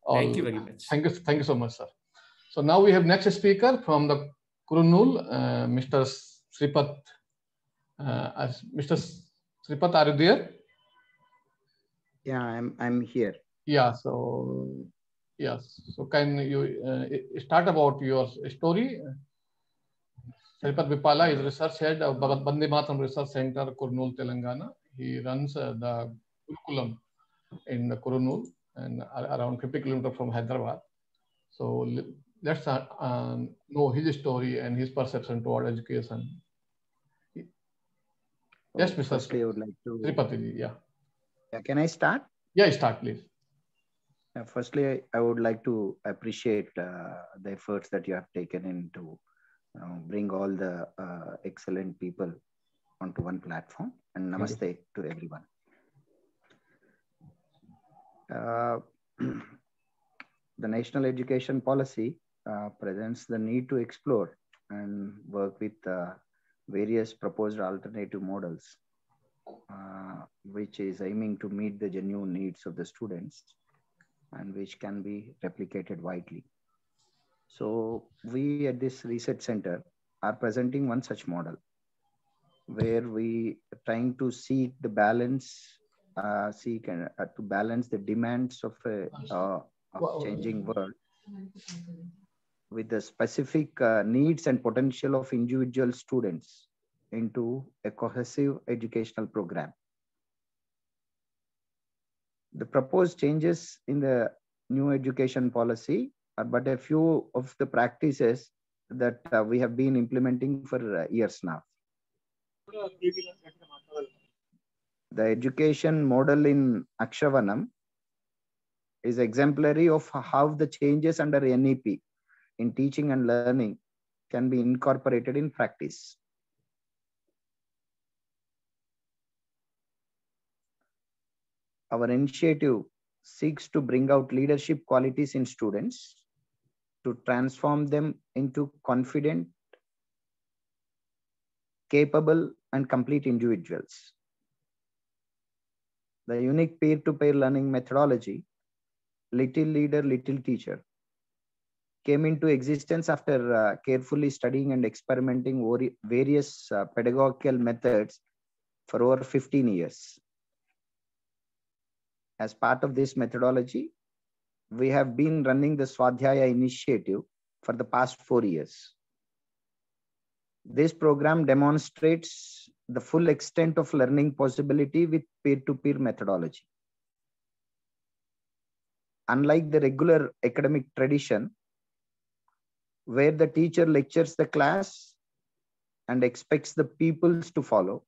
Thank you very much. Thank you so much, sir. So now we have next speaker from the Kurnool, Mr. Sripat. Mr. Sripat, are you there? Yeah, I'm here. Yeah. So yes. So can you start about your story? Sripat Vipala is research head of Bande Mataram Research Center, Kurnool, Telangana. He runs the curriculum in the Kurnool and around 50 kilometers from Hyderabad. So let's know his story and his perception toward education. Yes, Mr. Firstly, I would like to. Sripati, yeah. Can I start? Yeah, start, please. Firstly, I would like to appreciate the efforts that you have taken in to bring all the excellent people onto one platform. And namaste to everyone. The National Education Policy presents the need to explore and work with various proposed alternative models, which is aiming to meet the genuine needs of the students and which can be replicated widely. So we at this research center are presenting one such model where we are trying to seek the balance, to balance the demands of a changing world with the specific needs and potential of individual students into a cohesive educational program. The proposed changes in the new education policy are but a few of the practices that we have been implementing for years now. The education model in Akshravanam is exemplary of how the changes under NEP in teaching and learning can be incorporated in practice. Our initiative seeks to bring out leadership qualities in students to transform them into confident, capable, and complete individuals. The unique peer-to-peer learning methodology, Little Leader, Little Teacher, came into existence after carefully studying and experimenting various pedagogical methods for over 15 years. As part of this methodology, we have been running the Swadhyaya initiative for the past 4 years. This program demonstrates the full extent of learning possibility with peer-to-peer methodology. Unlike the regular academic tradition, where the teacher lectures the class and expects the pupils to follow,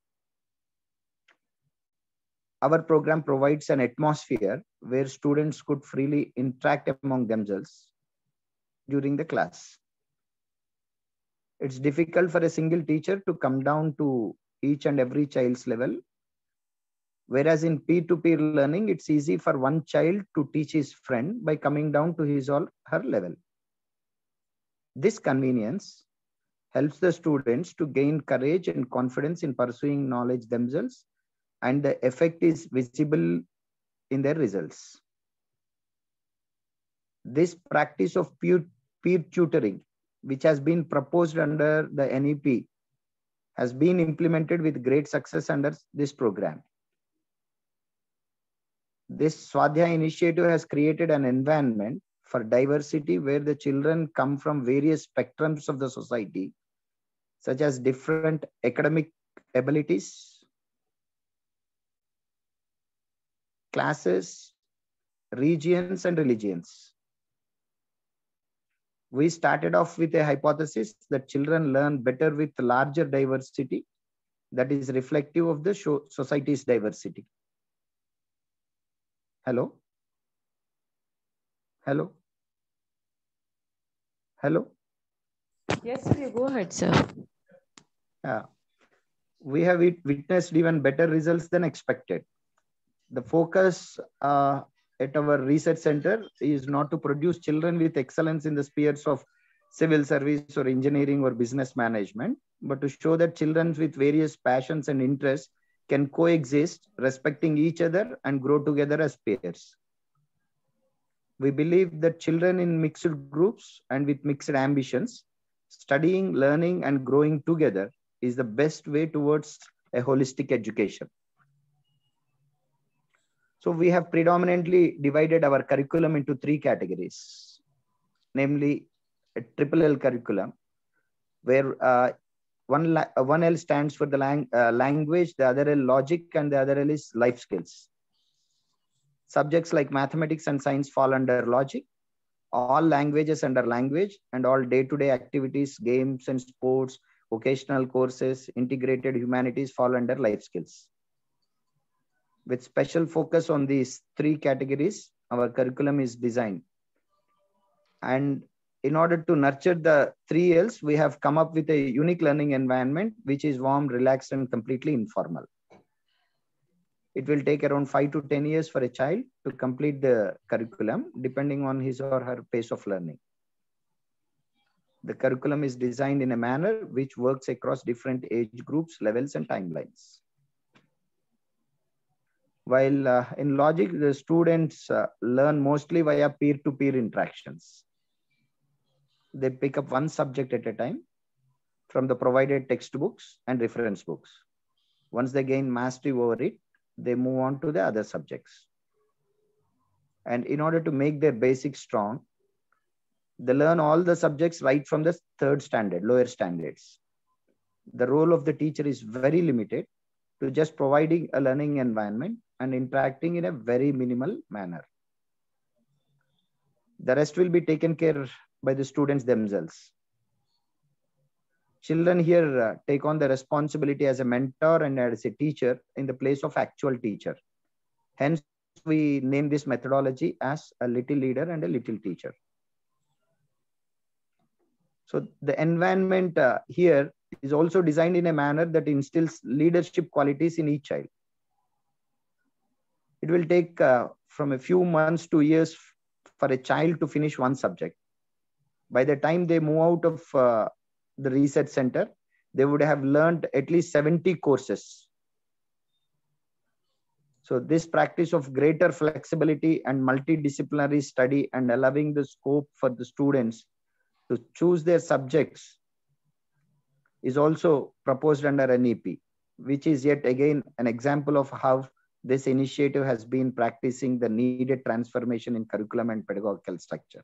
our program provides an atmosphere where students could freely interact among themselves during the class. It's difficult for a single teacher to come down to each and every child's level, whereas in peer-to-peer learning, it's easy for one child to teach his friend by coming down to his or her level. This convenience helps the students to gain courage and confidence in pursuing knowledge themselves, and the effect is visible in their results. This practice of peer tutoring, which has been proposed under the NEP, has been implemented with great success under this program. This Swadhyaya initiative has created an environment for diversity where the children come from various spectrums of the society, such as different academic abilities, classes, regions, and religions. We started off with a hypothesis that children learn better with larger diversity that is reflective of the society's diversity. Hello? Hello? Hello? Yes, sir, you go ahead, sir. We have witnessed even better results than expected. The focus at our research center is not to produce children with excellence in the spheres of civil service or engineering or business management, but to show that children with various passions and interests can coexist, respecting each other and grow together as peers. We believe that children in mixed groups and with mixed ambitions, studying, learning, and growing together is the best way towards a holistic education. So we have predominantly divided our curriculum into 3 categories, namely a triple L curriculum, where one L stands for the language, the other L logic, and the other L is life skills. Subjects like mathematics and science fall under logic, all languages under language, and all day-to-day activities, games and sports, vocational courses, integrated humanities fall under life skills. With special focus on these 3 categories, our curriculum is designed. And in order to nurture the 3 Ls, we have come up with a unique learning environment, which is warm, relaxed, and completely informal. It will take around 5 to 10 years for a child to complete the curriculum, depending on his or her pace of learning. The curriculum is designed in a manner which works across different age groups, levels, and timelines. While in logic, the students learn mostly via peer-to-peer interactions. They pick up one subject at a time from the provided textbooks and reference books. Once they gain mastery over it, they move on to the other subjects. And in order to make their basics strong, they learn all the subjects right from the 3rd standard, lower standards. The role of the teacher is very limited to just providing a learning environment and interacting in a very minimal manner. The rest will be taken care by the students themselves. Children here take on the responsibility as a mentor and as a teacher in the place of actual teacher. Hence, we name this methodology as a little leader and a little teacher. So the environment here is also designed in a manner that instills leadership qualities in each child. It will take from a few months to years for a child to finish one subject. By the time they move out of the research center, they would have learned at least 70 courses. So this practice of greater flexibility and multidisciplinary study and allowing the scope for the students to choose their subjects is also proposed under NEP, which is yet again an example of how this initiative has been practicing the needed transformation in curriculum and pedagogical structure.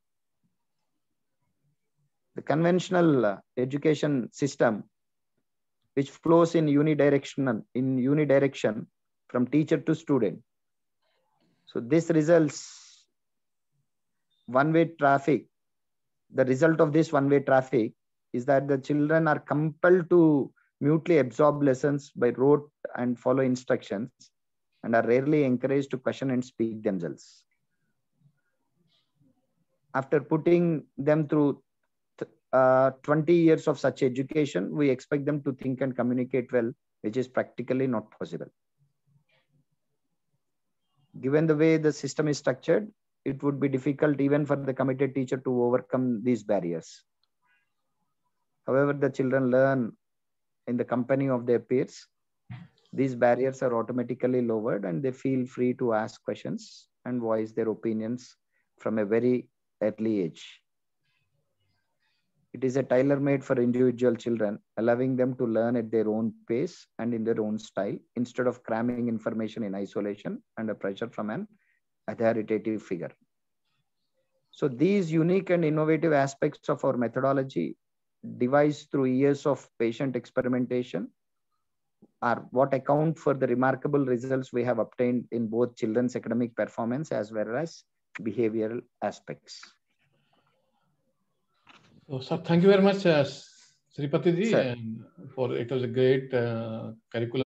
The conventional education system, which flows in unidirection from teacher to student. So this results one-way traffic. The result of this one-way traffic is that the children are compelled to mutely absorb lessons by rote and follow instructions and are rarely encouraged to question and speak themselves. After putting them through 20 years of such education, we expect them to think and communicate well, which is practically not possible. Given the way the system is structured, it would be difficult even for the committed teacher to overcome these barriers. However, the children learn in the company of their peers. These barriers are automatically lowered and they feel free to ask questions and voice their opinions from a very early age. It is a tailor-made for individual children, allowing them to learn at their own pace and in their own style, instead of cramming information in isolation under pressure from an authoritative figure. So these unique and innovative aspects of our methodology, devised through years of patient experimentation, are what account for the remarkable results we have obtained in both children's academic performance as well as behavioral aspects. So, sir, thank you very much, Sripati ji, for it was a great curriculum.